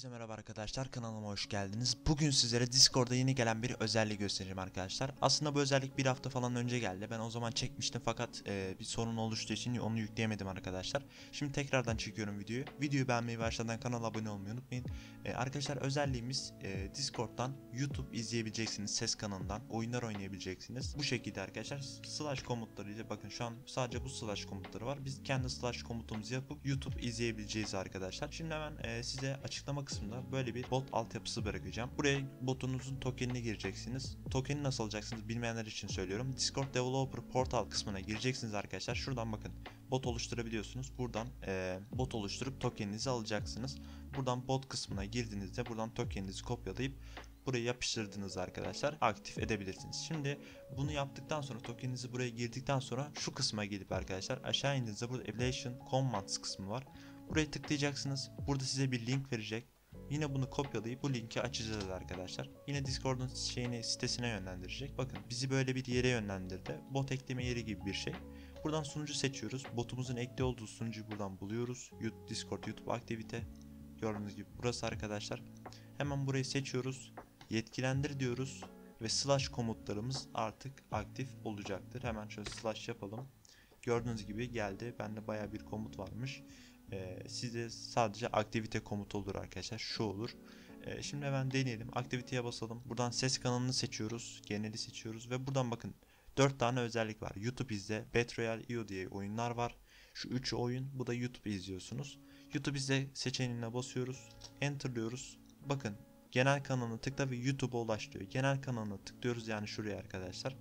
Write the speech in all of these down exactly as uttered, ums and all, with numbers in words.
Herkese merhaba arkadaşlar, kanalıma hoş geldiniz. Bugün sizlere Discord'da yeni gelen bir özelliği göstereceğim arkadaşlar. Aslında bu özellik bir hafta falan önce geldi. Ben o zaman çekmiştim fakat e, bir sorun oluştuğu için onu yükleyemedim arkadaşlar. Şimdi tekrardan çekiyorum videoyu. Videoyu beğenmeyi ve aşağıdan kanala abone olmayı unutmayın. E, arkadaşlar özelliğimiz e, Discord'dan YouTube izleyebileceksiniz, ses kanalından oyunlar oynayabileceksiniz. Bu şekilde arkadaşlar slash komutlarıyla, bakın şu an sadece bu slash komutları var. Biz kendi slash komutumuzu yapıp YouTube izleyebileceğiz arkadaşlar. Şimdi hemen e, size açıklama kısmında böyle bir bot altyapısı bırakacağım. Buraya botunuzun tokenini gireceksiniz. Tokeni nasıl alacaksınız bilmeyenler için söylüyorum. Discord Developer Portal kısmına gireceksiniz arkadaşlar. Şuradan bakın, bot oluşturabiliyorsunuz. Buradan e, bot oluşturup tokeninizi alacaksınız. Buradan bot kısmına girdiğinizde buradan tokeninizi kopyalayıp buraya yapıştırdınız arkadaşlar, aktif edebilirsiniz. Şimdi bunu yaptıktan sonra, tokeninizi buraya girdikten sonra şu kısma gelip arkadaşlar aşağı indiğinizde burada Evaluation Commands kısmı var. Buraya tıklayacaksınız. Burada size bir link verecek. Yine bunu kopyalayıp bu linki açacağız arkadaşlar. Yine Discord'un şeyini, sitesine yönlendirecek. Bakın bizi böyle bir yere yönlendirdi. Bot ekleme yeri gibi bir şey. Buradan sunucu seçiyoruz. Botumuzun ekli olduğu sunucuyu buradan buluyoruz. Discord YouTube aktivite. Gördüğünüz gibi burası arkadaşlar. Hemen burayı seçiyoruz. Yetkilendir diyoruz. Ve slash komutlarımız artık aktif olacaktır. Hemen şöyle slash yapalım. Gördüğünüz gibi geldi. Bende baya bir komut varmış. Ee, sizde sadece aktivite komutu olur arkadaşlar. Şu olur. Ee, şimdi hemen deneyelim. Aktiviteye basalım. Buradan ses kanalını seçiyoruz. Geneli seçiyoruz. Ve buradan bakın dört tane özellik var. YouTube izle, Battle Royale io diye oyunlar var. Şu üç oyun. Bu da YouTube izliyorsunuz. YouTube izle seçeneğine basıyoruz. Enter'lıyoruz. Bakın genel kanalına tıkla ve YouTube'a ulaş diyor. Genel kanalına tıklıyoruz, yani şuraya arkadaşlar.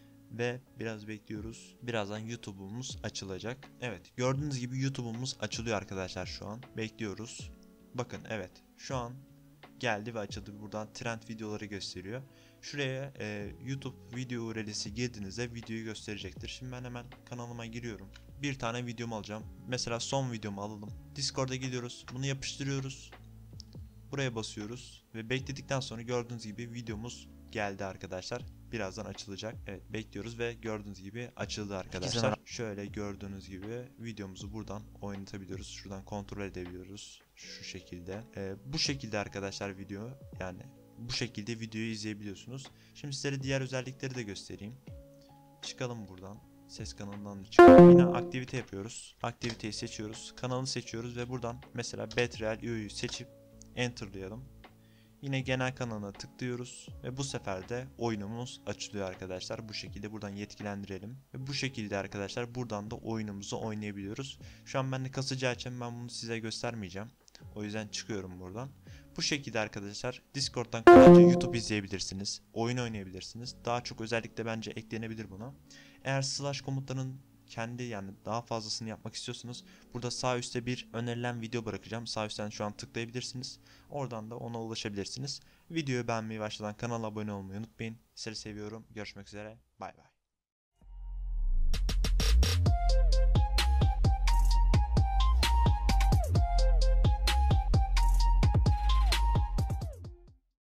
Ve biraz bekliyoruz. Birazdan YouTube'umuz açılacak. Evet, gördüğünüz gibi YouTube'umuz açılıyor arkadaşlar şu an. Bekliyoruz. Bakın evet, şu an geldi ve açıldı. Buradan trend videoları gösteriyor. Şuraya e, YouTube video U R L'si girdiğinizde videoyu gösterecektir. Şimdi ben hemen kanalıma giriyorum. Bir tane videomu alacağım. Mesela son videomu alalım. Discord'a gidiyoruz. Bunu yapıştırıyoruz. Buraya basıyoruz ve bekledikten sonra gördüğünüz gibi videomuz geldi arkadaşlar. Birazdan açılacak. Evet, bekliyoruz ve gördüğünüz gibi açıldı arkadaşlar. Şöyle gördüğünüz gibi videomuzu buradan oynatabiliyoruz. Şuradan kontrol edebiliyoruz. Şu şekilde. Ee, bu şekilde arkadaşlar video, yani bu şekilde videoyu izleyebiliyorsunuz. Şimdi sizlere diğer özellikleri de göstereyim. Çıkalım buradan. Ses kanalından çıkalım. Yine aktivite yapıyoruz. Aktiviteyi seçiyoruz. Kanalı seçiyoruz ve buradan mesela Battle Royale io'yu seçip enter'layalım. Yine genel kanalına tıklıyoruz ve bu sefer de oyunumuz açılıyor arkadaşlar. Bu şekilde buradan yetkilendirelim ve bu şekilde arkadaşlar buradan da oyunumuzu oynayabiliyoruz. Şu an bende kasacağı için ben bunu size göstermeyeceğim. O yüzden çıkıyorum buradan. Bu şekilde arkadaşlar Discord'dan kolayca YouTube izleyebilirsiniz. Oyun oynayabilirsiniz. Daha çok özellik de bence eklenebilir buna. Eğer slash komutların kendi, yani daha fazlasını yapmak istiyorsanız burada sağ üstte bir önerilen video bırakacağım. Sağ üstten şu an tıklayabilirsiniz. Oradan da ona ulaşabilirsiniz. Videoyu beğenmeyi, başladan kanala abone olmayı unutmayın. Sizleri seviyorum. Görüşmek üzere. Bay bay.